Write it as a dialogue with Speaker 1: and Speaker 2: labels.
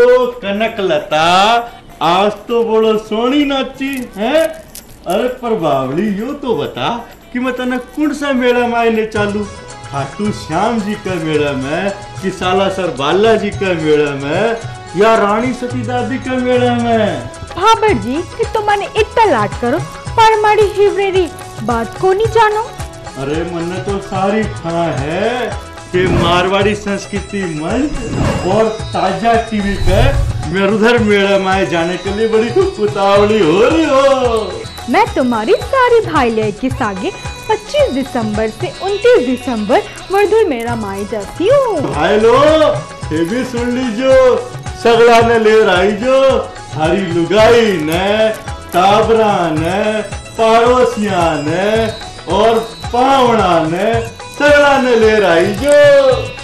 Speaker 1: कनक लता आज तो बड़ो सोनी नाची है। अरे पर बावली यूं तो बता कि मैं तने कौन सा मेला में आने चालू, खाटू श्याम जी का मेला में कि सालासर बालाजी का मेला में या रानी सती दादी का मेला में।
Speaker 2: भाबर जी कि तुमने इतना लाड करो पर मारी हिवरेरी बात को नहीं जानो।
Speaker 1: अरे मन तो सारी था है कि मारवाड़ी संस्कृति मंच और ताजा टीवी पे मेरुधर मेला में जाने के लिए बड़ी उतावली हो रही हो।
Speaker 2: मैं तुम्हारी सारी भाई ले की सागे 25 दिसंबर से 29 दिसंबर मरुधर मेला माई जाती हूँ।
Speaker 1: भाई लो ये भी सुन लीजो, सगला ने ले रही जो थारी लुगाई ने, टाबरा ने, पड़ोसिया ने और पावना ने सगला ने ले रही जो।